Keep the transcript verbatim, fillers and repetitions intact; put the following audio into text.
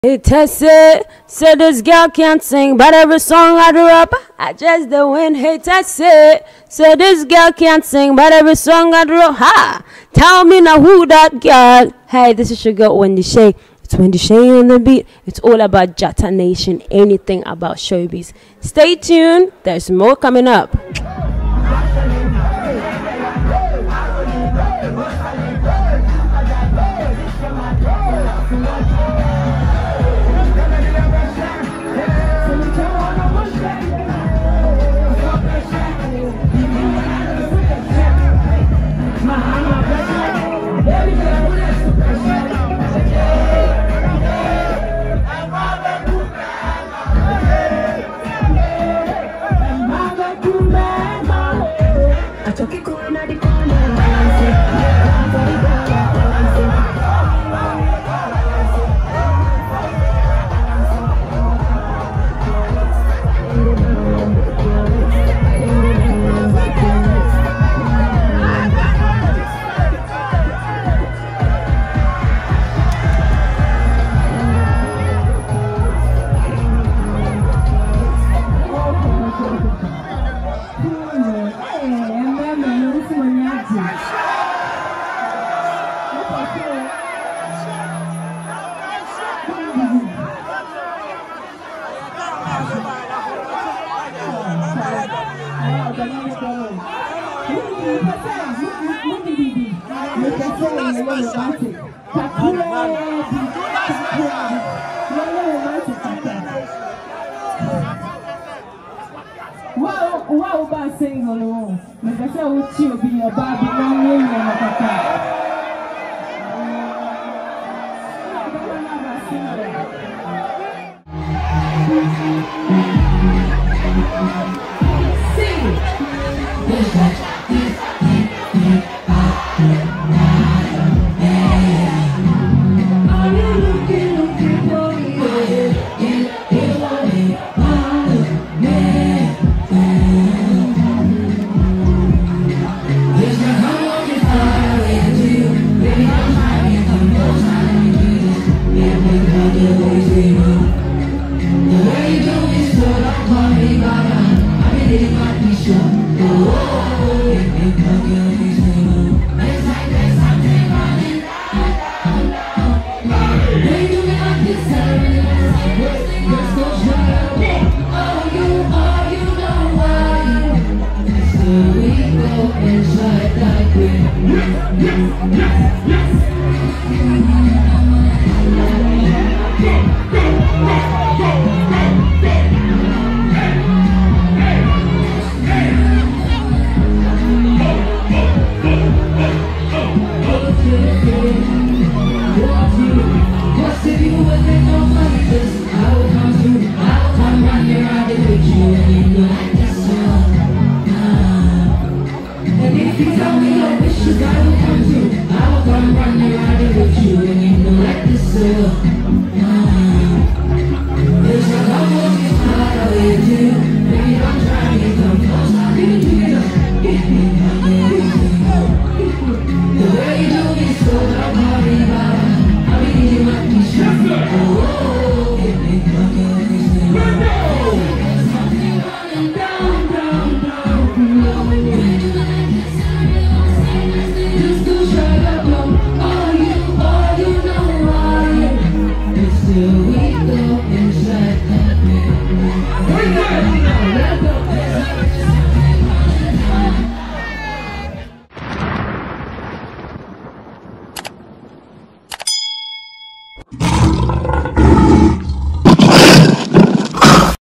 It tested, said this girl can't sing, but every song I drop, I just the win. Hey, tested, said this girl can't sing, but every song I drop, ha! Tell me now who that girl. Hey, this is your girl Wendy Shay. It's Wendy Shay on the beat. It's all about Jata Nation, anything about showbiz. Stay tuned, there's more coming up. Wow, about saying hello. Like I said, what you be your baby, one million of a car. You